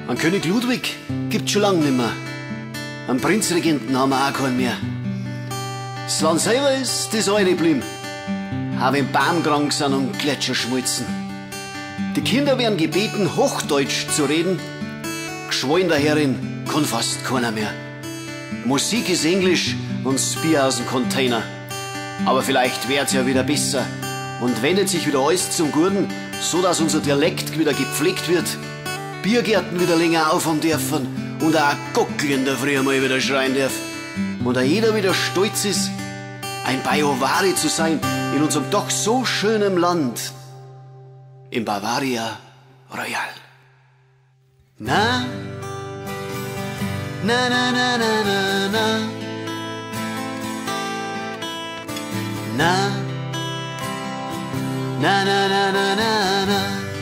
An König Ludwig gibt's schon lang nimmer. An Prinzregenten haben wir auch keinen mehr. Das Land selber ist das alte geblieben. Auch wenn Baum krank sind und Gletscher schmolzen. Die Kinder werden gebeten, Hochdeutsch zu reden. Geschwollen der Herrin kann fast keiner mehr. Musik ist Englisch und das Bier aus dem Container. Aber vielleicht wird's ja wieder besser und wendet sich wieder alles zum Guten, so dass unser Dialekt wieder gepflegt wird. Biergärten wieder länger aufhaben dürfen und auch ein Gockel in der Früh mal wieder schreien darf. Und auch jeder wieder stolz ist, ein Bajovari zu sein in unserem doch so schönen Land, im Bavaria Royal. Na, na, na, na, na, na, na, na, na, na, na, na, na, na.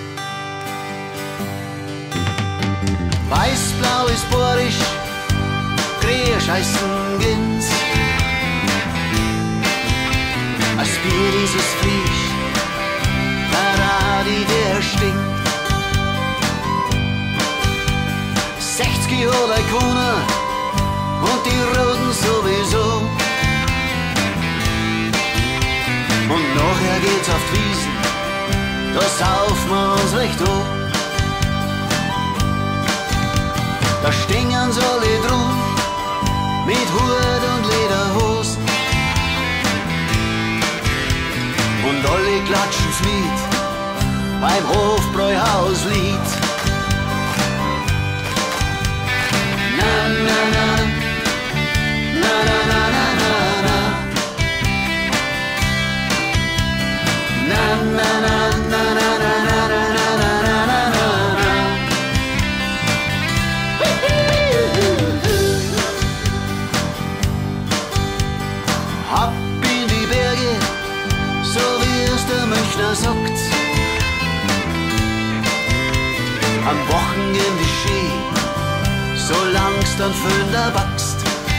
Weiß-blau ist borisch, Griechisch heißen Gins. Als Bier dieses frisch, Paradi der stinkt. 60 Jahre Kuna und die Roten sowieso. Und nachher geht's auf die Wiesen, da saufen wir uns recht hoch. Da stehen sie alle drum, mit Hut und Lederhosen. Und alle klatschen's mit, beim Hofbräuhauslied. Na, na, na, na, na, na, na, na, na, na, na, na, na, na, na, na, na. Ab in die Berge, so wie es der Münchner sagt. Am Wochenende schön, solang's dann Föhn wächst.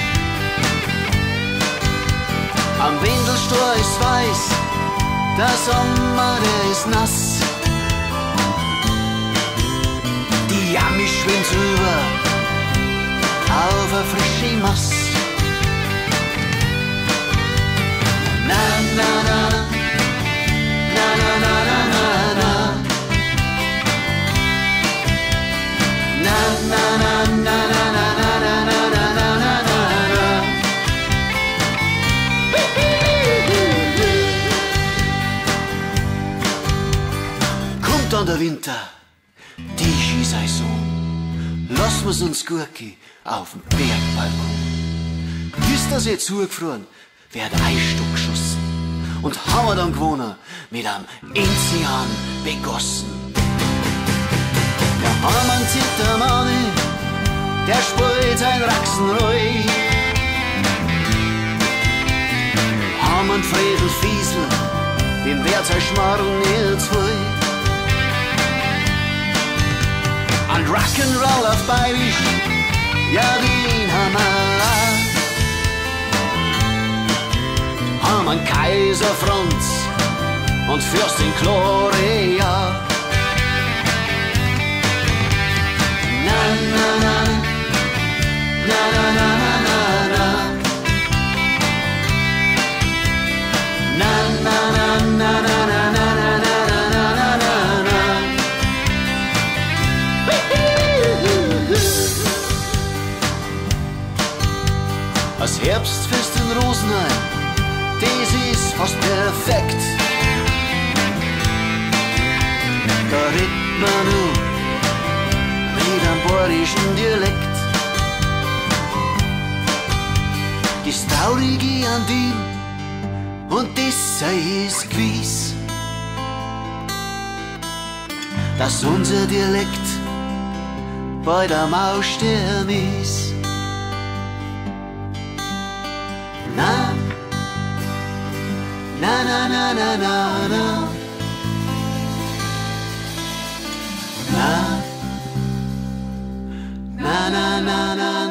Am Windelstohr ist weiß, der Sommer, der ist nass. Die Jammi schwimmt rüber auf a frische Mast. Na, na, na, na, na, na, na, na, na. Na, na, na, na, na, na, na, na, na, na, na, na. Kommt dann der Winter, die Skisaison. Lassen wir's uns gut gehen auf dem Bergbalkon. Ist das jetzt zugefroren, wird Eisstock geschossen und haben wir dann gewonnen, mit einem Enzian begossen. Wir haben einen Zittermanni, der spielt ein Rock'n'Roll. Haben einen Friedel Fiesel, dem wird's ein Schmarrn nicht wohl. Ein Rock'n'Roll auf Bayerisch, ja den haben wir auch. Haben einen Kaiser Franz und Fürstin Gloria. Na, na, na, na, na, na, na, na. Na, na, na, na, na, na, na, na, na, na, na, na. Das Herbstfest in Rosenheim, das ist fast perfekt. Da redet man nur mit einem bayerischen Dialekt. Das Traurige an dem, und das sei es gewiss, dass unser Dialekt bei der Mausstern ist. Na, na, na, na, na, na, na. Na, na, na, na, na.